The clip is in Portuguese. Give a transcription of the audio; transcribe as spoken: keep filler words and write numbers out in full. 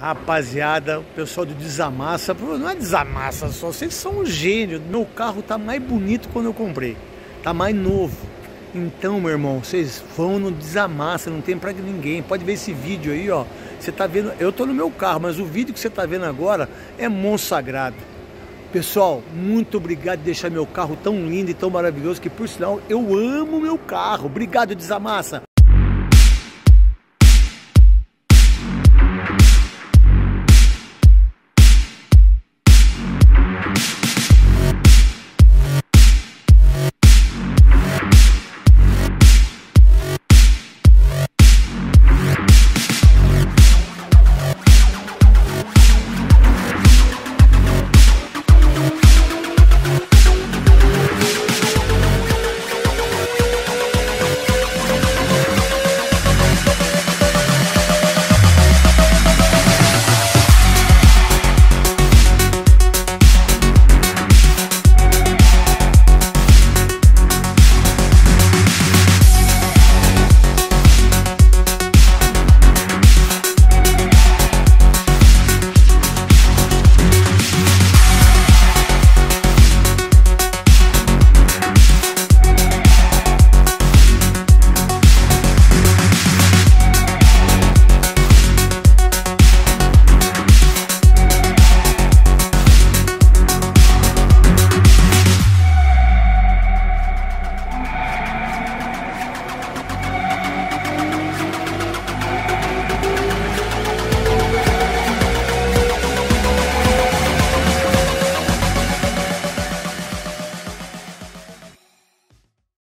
Rapaziada, o pessoal do Desamassa, não é Desamassa só, vocês são um gênio. Meu carro tá mais bonito quando eu comprei, tá mais novo. Então, meu irmão, vocês vão no Desamassa, não tem pra ninguém. Pode ver esse vídeo aí, ó. Você tá vendo, eu tô no meu carro, mas o vídeo que você tá vendo agora é monstro sagrado. Pessoal, muito obrigado de deixar meu carro tão lindo e tão maravilhoso, que por sinal eu amo meu carro. Obrigado, Desamassa.